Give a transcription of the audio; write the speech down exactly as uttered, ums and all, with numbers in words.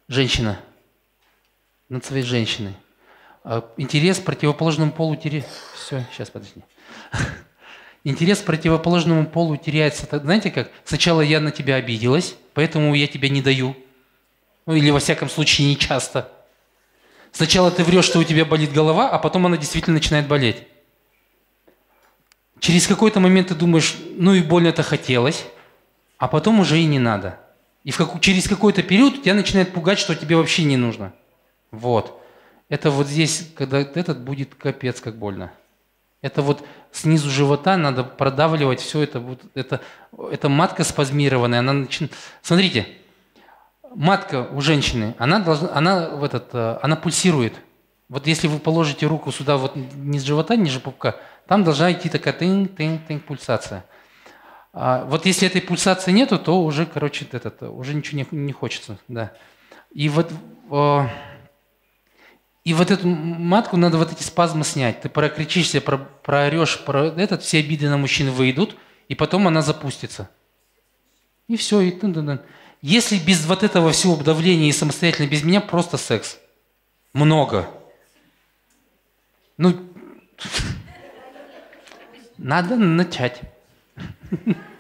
Женщина. Над своей женщиной. Интерес к противоположному полу теряется. Все, сейчас, подожди. Интерес к противоположному полу теряется. Знаете как? Сначала я на тебя обиделась, поэтому я тебя не даю. Ну или во всяком случае не часто. Сначала ты врешь, что у тебя болит голова, а потом она действительно начинает болеть. Через какой-то момент ты думаешь, ну и больно-то хотелось, а потом уже и не надо. И в как... через какой-то период тебя начинает пугать, что тебе вообще не нужно. Вот. Это вот здесь, когда этот будет капец как больно. Это вот снизу живота надо продавливать все это. Вот это, это матка спазмированная. Она начи... Смотрите, матка у женщины, она, должна, она, в этот, она пульсирует. Вот если вы положите руку сюда, вот низ живота, ниже пупка, там должна идти такая тынь-тынь-тынь пульсация. А вот если этой пульсации нету, то уже, короче, этот, уже ничего не, не хочется. Да. И вот... И вот эту матку надо вот эти спазмы снять. Ты прокричишься, про, проорешь, про этот, все обиды на мужчин выйдут, и потом она запустится. И все. И тын-тын-тын. Если без вот этого всего давления и самостоятельно без меня, просто секс. Много. Ну, надо начать.